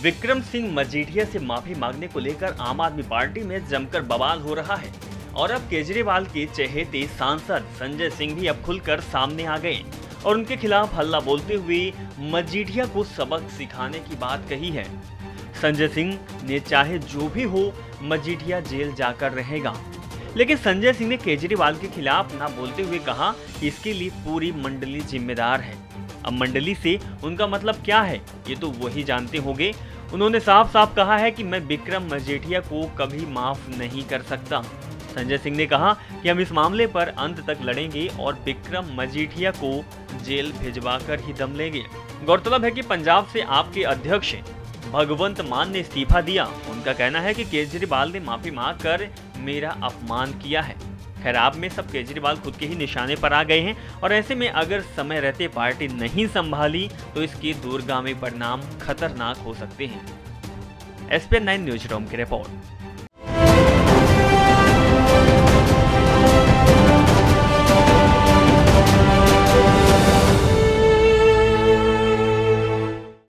विक्रम सिंह मजीठिया से माफी मांगने को लेकर आम आदमी पार्टी में जमकर बवाल हो रहा है और अब केजरीवाल के चहेते सांसद संजय सिंह भी अब खुलकर सामने आ गए और उनके खिलाफ हल्ला बोलते हुए मजीठिया को सबक सिखाने की बात कही है। संजय सिंह ने चाहे जो भी हो मजीठिया जेल जाकर रहेगा, लेकिन संजय सिंह ने केजरीवाल के खिलाफ ना बोलते हुए कहा कि इसके लिए पूरी मंडली जिम्मेदार है। अब मंडली से उनका मतलब क्या है ये तो वही जानते होंगे। उन्होंने साफ साफ कहा है कि मैं विक्रम मजीठिया को कभी माफ नहीं कर सकता। संजय सिंह ने कहा कि हम इस मामले पर अंत तक लड़ेंगे और विक्रम मजीठिया को जेल भिजवा कर ही दम लेंगे। गौरतलब है कि पंजाब से आपके अध्यक्ष भगवंत मान ने इस्तीफा दिया। उनका कहना है कि केजरीवाल ने माफी मांग कर मेरा अपमान किया है। खैर, आप में सब केजरीवाल खुद के ही निशाने पर आ गए हैं और ऐसे में अगर समय रहते पार्टी नहीं संभाली तो इसके दूरगामी परिणाम खतरनाक हो सकते हैं। SPN 9 न्यूज रूम की रिपोर्ट।